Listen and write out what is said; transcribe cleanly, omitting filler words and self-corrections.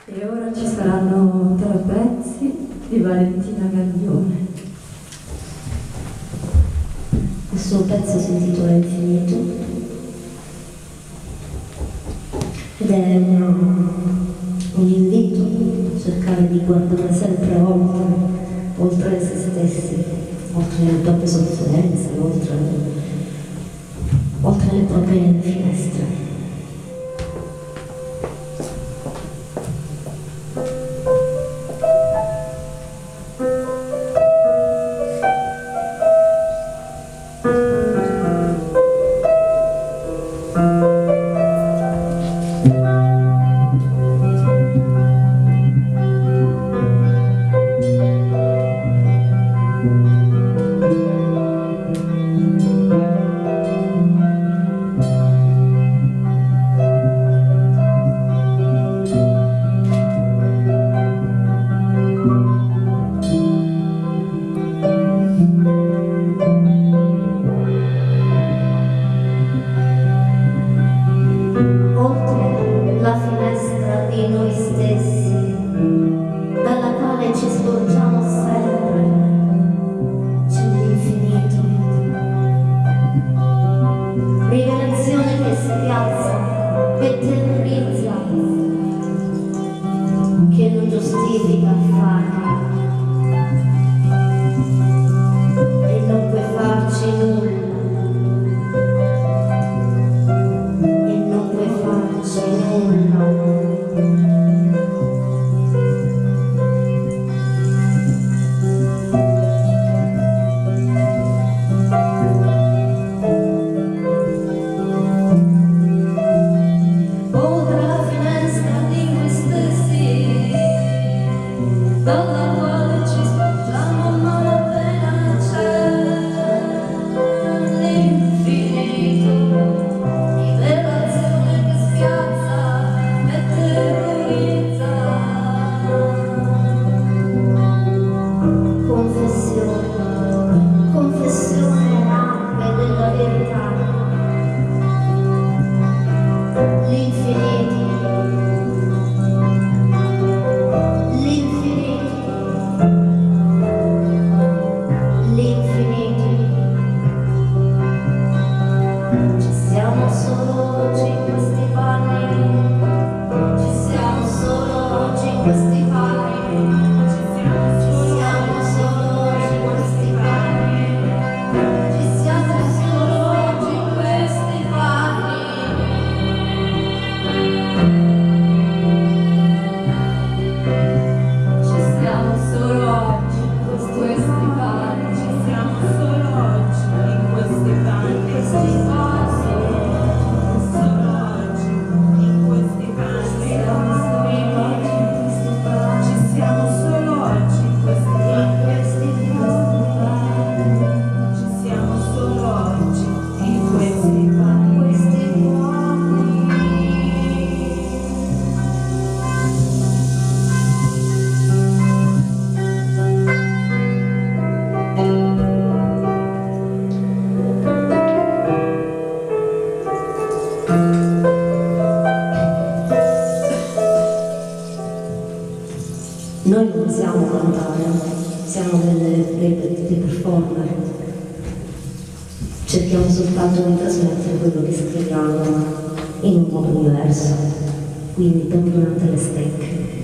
E ora ci saranno 3 pezzi di Valentina Gaglione. Il suo pezzo si intitola Infinito ed è un invito a cercare di guardare sempre oltre se stessi, oltre le proprie sofferenze, oltre le proprie finestre. Che non giustifica affatto e non puoi farci nulla e non puoi farci nulla. Dalla quale ci spingiamo a malapena c'è l'infinito, rivelazione che spiazza e terrorizza. Confessione anche della verità, l'infinito. Noi non siamo cantare, siamo dei performer. Cerchiamo soltanto di trasmettere quello che scriviamo in un modo diverso, quindi bentornate alle stecche.